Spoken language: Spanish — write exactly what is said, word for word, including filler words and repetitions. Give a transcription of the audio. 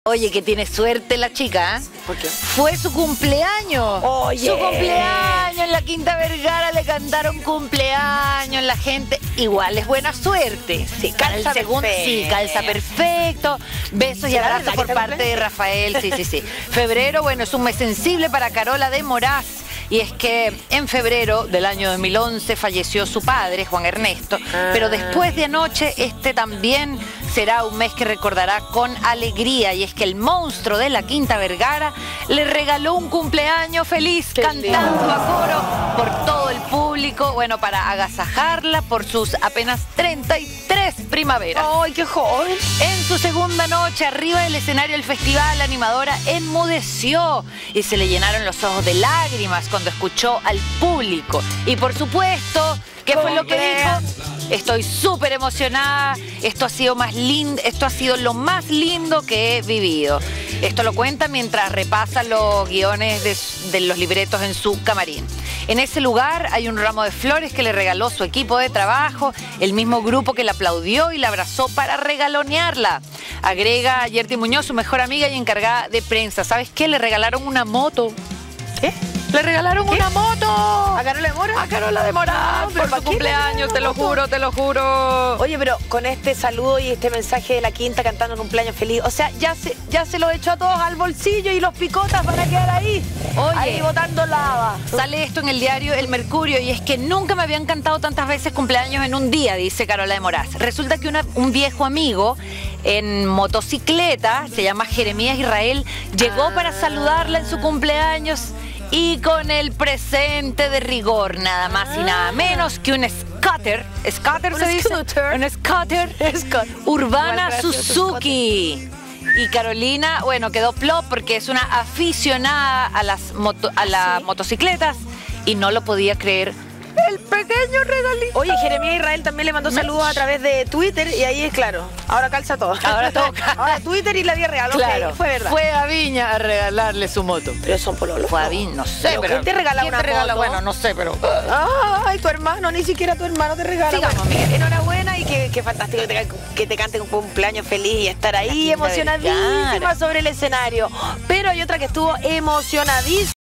Oye, que tiene suerte la chica, ¿eh? ¿Por qué? Fue su cumpleaños. Oye. Su cumpleaños en la Quinta Vergara, le cantaron cumpleaños, la gente. Igual es buena suerte. Sí, calza Al segundo, perfecto. Sí, calza perfecto. Besos y ¿Será abrazos verdad por que está parte de Rafael. Sí, sí, sí. Febrero, bueno, es un mes sensible para Carola de Moraz. Y es que en febrero del año dos mil once falleció su padre, Juan Ernesto. Ah. Pero después de anoche, este también será un mes que recordará con alegría. Y es que el monstruo de la Quinta Vergara le regaló un cumpleaños feliz, Qué cantando lindo. a coro por todo el público, bueno, para agasajarla por sus apenas treinta y tres primaveras. ¡Ay, qué joven! En su segunda noche, arriba del escenario del festival, la animadora enmudeció y se le llenaron los ojos de lágrimas cuando escuchó al público. Y por supuesto, ¿qué fue lo que dijo? Estoy súper emocionada, esto ha sido más lindo, esto ha sido lo más lindo que he vivido. Esto lo cuenta mientras repasa los guiones de, de los libretos en su camarín. En ese lugar hay un ramo de flores que le regaló su equipo de trabajo, el mismo grupo que la aplaudió y la abrazó para regalonearla. Agrega Yerti Muñoz, su mejor amiga y encargada de prensa. ¿Sabes qué? Le regalaron una moto. ¿Qué? ¡Le regalaron ¿Qué? una moto! ¿A Carola de Mora? A Carola de Moraz, pero por ¿para su qué le cumpleaños, regalaron te lo una moto? juro, te lo juro. Oye, pero con este saludo y este mensaje de la Quinta cantando cumpleaños feliz, o sea, ya se, ya se lo echó a todos al bolsillo y los picotas van a quedar ahí, Oye. ahí botando lava. Sale esto en el diario El Mercurio y es que nunca me habían cantado tantas veces cumpleaños en un día, dice Carola de Moraz. Resulta que una- un viejo amigo en motocicleta, se llama Jeremías Israel, llegó Ah. para saludarla en su cumpleaños y con el presente de rigor, nada más y nada menos que un scooter, scooter Un se dice, scooter. un scooter, Scooter. Urbana Igual gracioso, Suzuki. Y Carolina, bueno, quedó plop porque es una aficionada a las moto- a las motocicletas y no lo podía creer. El pequeño regalito. Oye, Jeremías Israel también le mandó saludos a través de Twitter y ahí es claro, ahora calza todo. Ahora todo calza. Ahora Twitter y la vida real, Claro, ok, fue verdad. fue a Viña a regalarle su moto. Pero son pololos. Fue a Viña, no sé, Pero pero... ¿quién te regala ¿quién una te regala? moto? Bueno, no sé, pero... Ay, tu hermano, ni siquiera tu hermano te regala. Sigamos, Bueno, Miguel. enhorabuena y qué, qué fantástico que te, que te canten un cumpleaños feliz y estar ahí Quinta emocionadísima Vergara. sobre el escenario. Pero hay otra que estuvo emocionadísima.